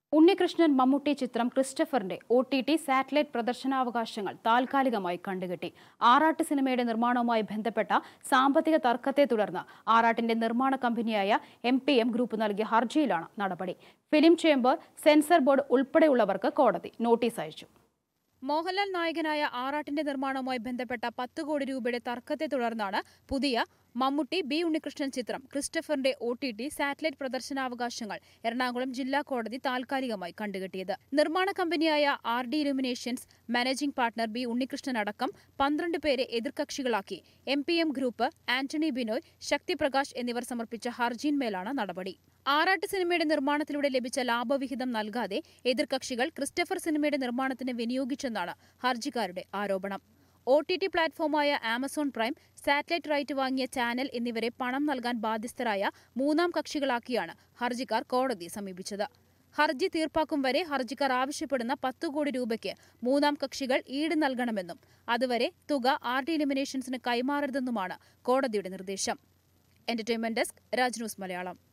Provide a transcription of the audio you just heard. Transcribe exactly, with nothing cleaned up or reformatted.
ഉണ്ണികൃഷ്ണൻ മമ്മൂട്ടി ചിത്രം ക്രിസ്റ്റഫറിന്റെ O T T satellite പ്രദർശനാവകാശങ്ങൾ താൽക്കാലികമായി കണ്ടുകെട്ടി. ആറാട്ട് സിനിമയുടെ നിർമ്മാണവുമായി ബന്ധപ്പെട്ട സാമ്പത്തിക തർക്കത്തെ തുടർന്ന് ആറാട്ടിന്റെ നിർമ്മാണ കമ്പനിയായ എം പി എം ഗ്രൂപ്പ് നൽകിയ ഹർജിയിലാണ് നടപടി. ഫിലിം ചേംബർ, സെൻസർ ബോർഡ് ഉൾപ്പെടെയുള്ളവർക്ക് കോടതി നോട്ടീസ് അയച്ചു. മോഹൻലാൽ നായകനായ ആറാട്ടിന്റെ നിർമ്മാണവുമായി ബന്ധപ്പെട്ട പത്ത് കോടി രൂപയുടെ തർക്കത്തെ തുടർന്നാണ് പുതിയ മമ്മൂട്ടി ബി ഉണ്ണികൃഷ്ണൻ ചിത്രം ക്രിസ്റ്റഫറിന്റെ ഒ ടി ടി സാറ്റലൈറ്റ് പ്രദർശനാവകാശങ്ങൾ എറണാകുളം ജില്ലാ കോടതി താൽക്കാലികമായി കണ്ടുകെട്ടിയത്. നിർമ്മാണ കമ്പനിയായ R D illuminations managing partner B Unnikrishnan അടക്കം പന്ത്രണ്ട് പേരെ എതിർകക്ഷികളാക്കി M P M group, Antony Binoy, Shaktiprakash എന്നിവർ സമർപ്പിച്ച ഹർജിയിന്മേലാണ് നടപടി. ആറാട്ട് സിനിമയുടെ നിർമ്മാണത്തിലൂടെ ലഭിച്ച ലാഭവിഹിതം നൽകാതെ എതിർകക്ഷികൾ ക്രിസ്റ്റഫർ സിനിമയുടെ നിർമ്മാണത്തിന് വിനിയോഗിച്ചെന്നാണ് ഹർജിക്കാരുടെ ആരോപണം. ഒ ടി ടി പ്ലാറ്റ്ഫോമായ ആമസോൺ പ്രൈം, സാറ്റലൈറ്റ് റൈറ്റ് വാങ്ങിയ ചാനൽ എന്നിവരെ പണം നൽകാൻ ബാധ്യസ്ഥരായ മൂന്നാം കക്ഷികളാക്കിയാണ് ഹർജിക്കാർ കോടതിയെ സമീപിച്ചത്. ഹർജി തീർപ്പാക്കും വരെ ഹർജിക്കാർ ആവശ്യപ്പെടുന്ന പത്ത് കോടി രൂപയ്ക്ക് മൂന്നാം കക്ഷികൾ ഈട് നൽകണമെന്നും അതുവരെ തുക ആർ ഡി ഇലുമിനേഷൻസിന് കൈമാറരുതെന്നുമാണ് കോടതിയുടെ നിർദ്ദേശം. Entertainment desk, Raj news Malayalam.